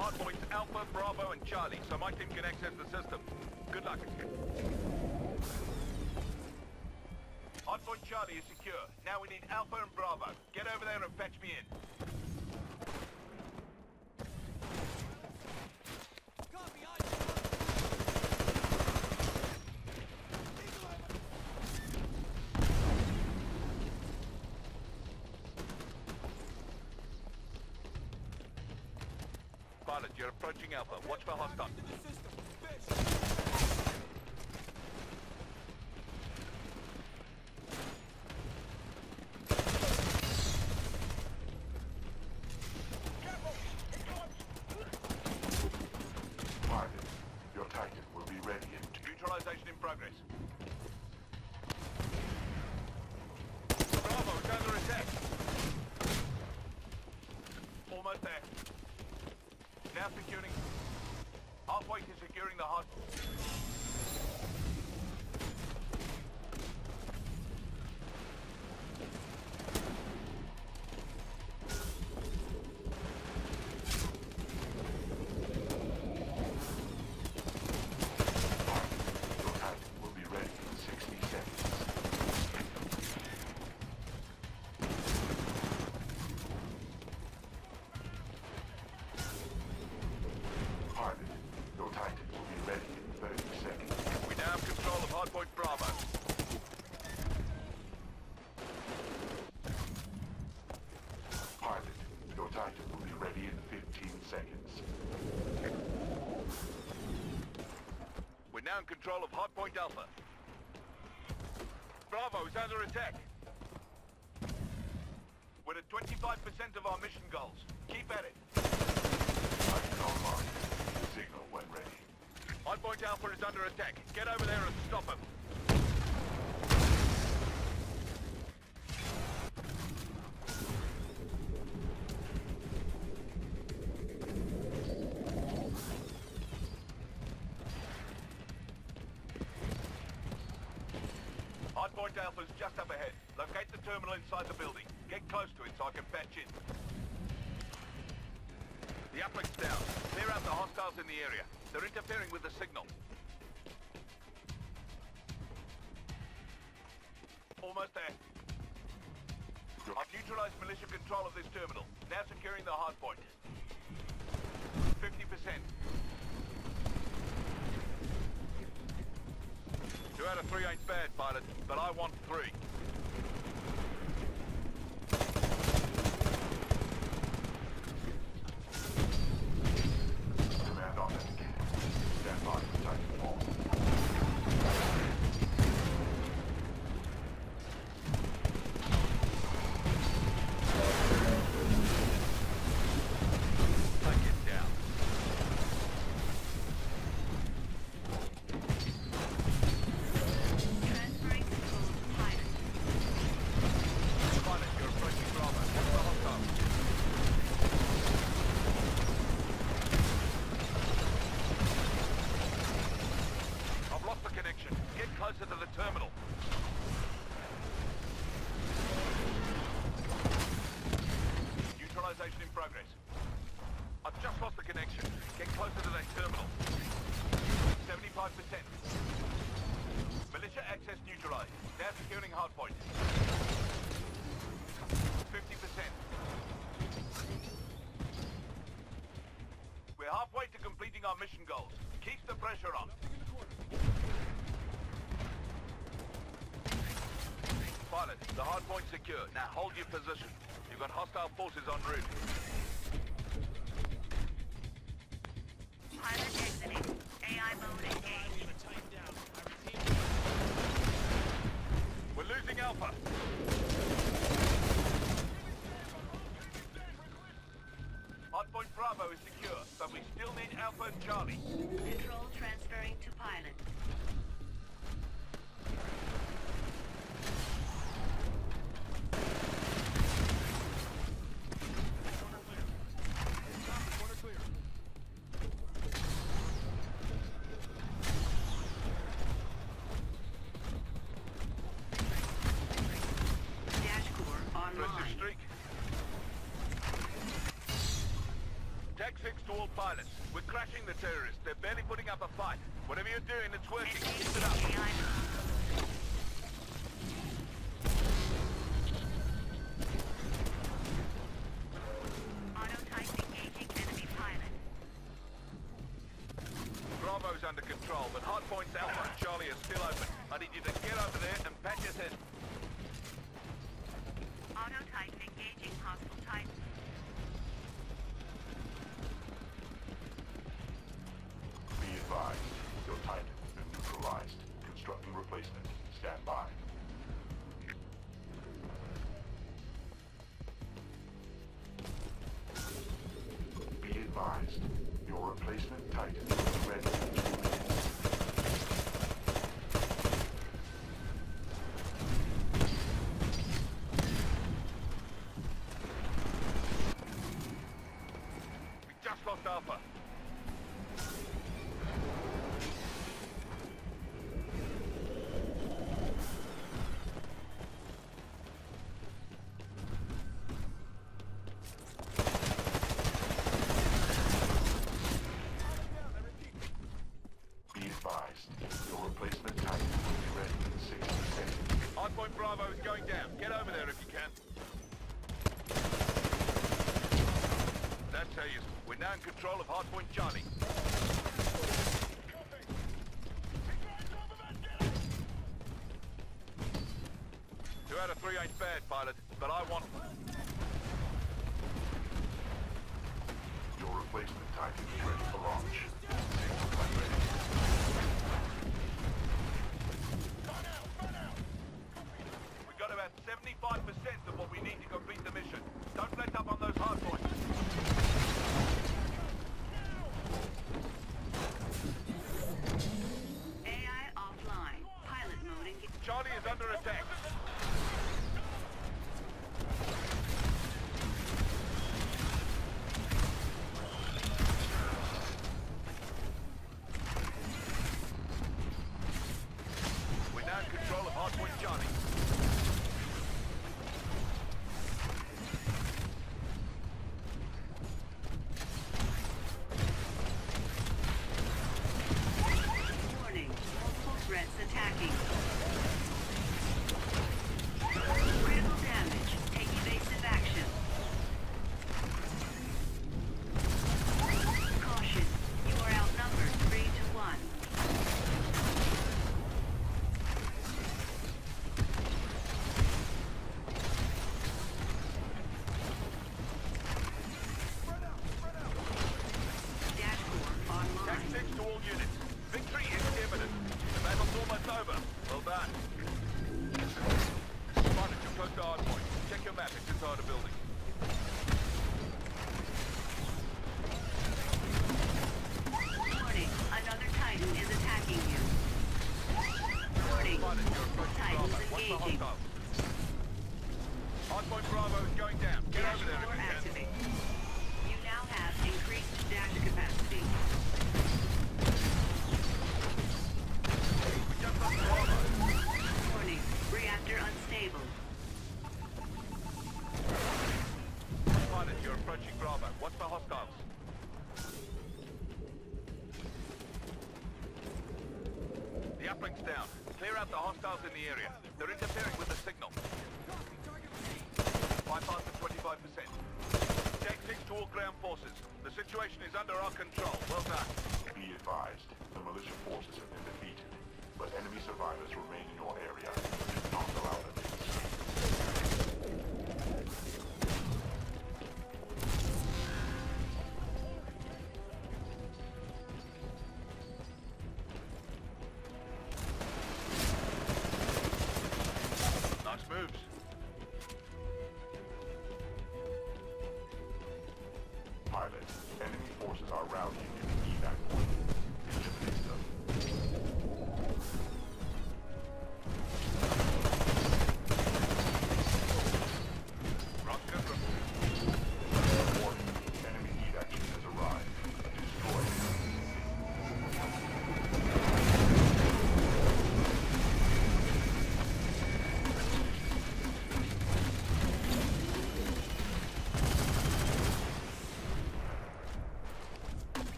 hardpoints Alpha, Bravo, and Charlie, so my team can access the system. Good luck. Hardpoint Charlie is secure. Now we need Alpha and Bravo. Get over there and fetch me in. Pilot, you're approaching Alpha. Watch for hostiles. Pilot, your Titan will be ready in... Neutralization in progress. Bravo is under attack. Almost there. Now securing. Halfway to securing the hot. Your Titan will be ready in 60 seconds. Pilot, your Titan will be ready in 30 seconds. We now have control of Hardpoint Bravo. Pilot, your Titan will be ready in 15 seconds. We're now in control of Hardpoint Alpha. Bravo is under attack. We're at 25% of our mission goals. Keep at it. Titan online. Signal when ready. Hardpoint Alpha is under attack. Get over there and stop him. Hardpoint Alpha is just up ahead. Locate the terminal inside the building. Get close to it so I can patch in. The uplink's down. Clear out the hostiles in the area. They're interfering with the signal. Almost there. I've neutralized militia control of this terminal. Now securing the hardpoint. 50%. 2 out of 3 ain't bad, pilot, but I want 3. Command authenticated. Stand by for Titanfall. Take it down. Transferring control to pilot. Pilot, you're approaching Bravo. What's the hostile? I've lost the connection. Get closer to the terminal. Neutralization in progress. I've just lost the connection. Get closer to that terminal. 75%. Militia access neutralized. Now securing hardpoint. 50%. We're halfway to completing our mission goals. Keep the pressure on. Pilot, the hardpoint's secure. Now hold your position. You've got hostile forces en route. Pilot exiting. AI mode engaged. We're losing Alpha. Hardpoint Bravo is secure, but we still need Alpha and Charlie. Control transferring to pilot. all pilots. We're crashing the terrorists. They're barely putting up a fight. Whatever you're doing, it's working. Engaging Keep it up. AI mode. Auto-type engaging enemy pilot. Bravo's under control, but Hardpoint's Alpha and Charlie are still open. I need you to get over there and patch us in. Auto-type engaging hostile Titan. Be advised, your Titan has been neutralized. Constructing replacement. Stand by. Be advised, your replacement Titan is ready in 2 minutes. We just lost Alpha. Be advised, your replacement Titan will be ready in 60 seconds. Hardpoint Bravo is going down. Get over there if you can. That's how you... We're now in control of Hardpoint Charlie. Two out of 3 ain't bad, pilot, but I want... Your replacement Titan is ready for launch. Signal flight ready. We got about 75% of what we need to complete the mission. Don't let up on those hardpoints. AI offline. Pilot mode engaged. Charlie is under attack. We're now in control of Hardpoint Charlie. Warning. Multiple threats attacking. Critical damage. Take evasive action. Caution. You are outnumbered 3-1. Dashboard Tag online. 6 to all units. Victory is imminent. The battle's almost over. Well done. Pilot, you're close to Hardpoint. Check your map. It's inside a building. Warning. Another Titan is attacking you. Warning. Pilot, you're approaching Bravo. Titans Watch the engaging. hostiles. Hardpoint Bravo is going down. Get Dash over there if 4 you can. activate. You now have increased dash capacity. We just lost Bravo. Warning. Reactor unstable. Pilot, you're approaching Bravo. Watch the hostiles. The uplink's down. Clear out the hostiles in the area. They're interfering with the signal. Bypass at 25%. Take 6 to all ground forces. The situation is under our control. Well done. Be advised, the militia forces have been defeated, but enemy survivors remain in your area.